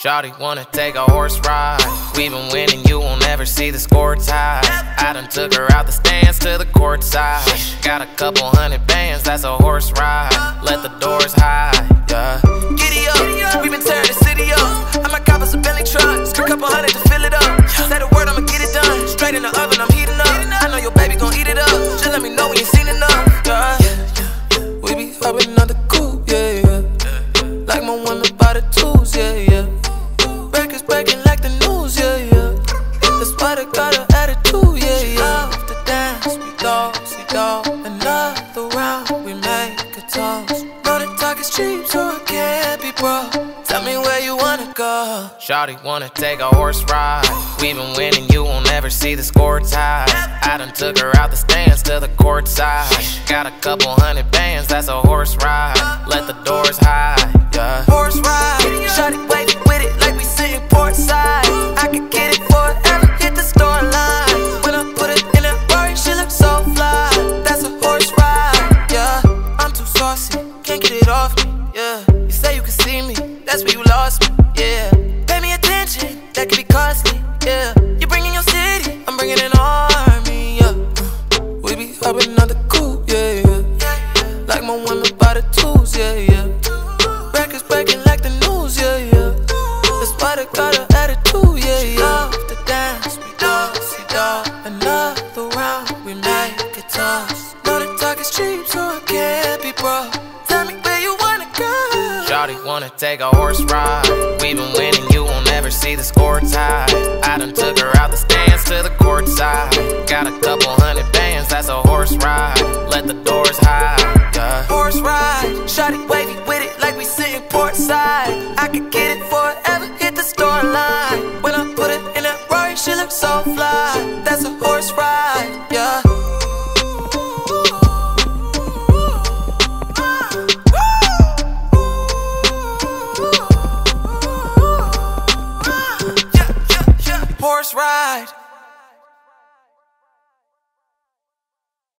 Shorty wanna take a horse ride. We been winning, you won't ever see the score tied. I done took her out the stands to the courtside. Got a couple hundred bands, that's a horse ride. Let the doors high, yeah. Giddy up, we been tearing the city up. I might cop us a Bentley truck, Skrr couple hundred to fill it up. Say the word, I'ma get it done. Straight in the oven, I'm heating up. I know your baby gon' eat it up. Just let me know when you seen enough, yeah. We be hoppin' out the coupe, yeah, yeah. Like my woman by the tools, yeah, yeah. Records breaking like the news, yeah, yeah. That's why they got an attitude, yeah, yeah. Love to dance, we dog. Another round, we make a toast. Know the talk is cheap, so I can't be broke. Tell me where you wanna go. Shorty wanna take a horse ride. We been winning, you won't ever see the score tied. I done took her out the stands to the courtside. Got a couple hundred bands, that's a horse ride. Let the doors high, yeah. Horse ride, Shorty wavy with it like we sitting courtside. I could get it forever, hit the store line. When I put it in that Rory, she looks so fly. That's a horse ride, yeah. I'm too saucy, can't get it off me, yeah. You say you can see me, that's where you lost me, yeah. Pay me attention, that could be costly, yeah. You bringing your city, I'm bringing an army, yeah. We be hopping out the coupe, yeah, yeah. Like my woman by the tools, yeah, yeah. Records breaking like the news, yeah, yeah. That's why they got an attitude, yeah, yeah. Love to dance, we dog. Another round, we make a toast. Know the talk is cheap, so I can't be broke. Tell me where you wanna go. Shorty wanna take a horse ride. We been winning, you won't ever see the score tied. I done took her out the stands to the courtside. Got a couple hundred bands, that's a horse ride. Let the doors high, yeah. Horse ride, Shorty wavy with it like we sitting courtside. I could get it forever, hit the store line. When I put it in that Rory, she looks so fly. That's a horse ride, yeah. Horse ride.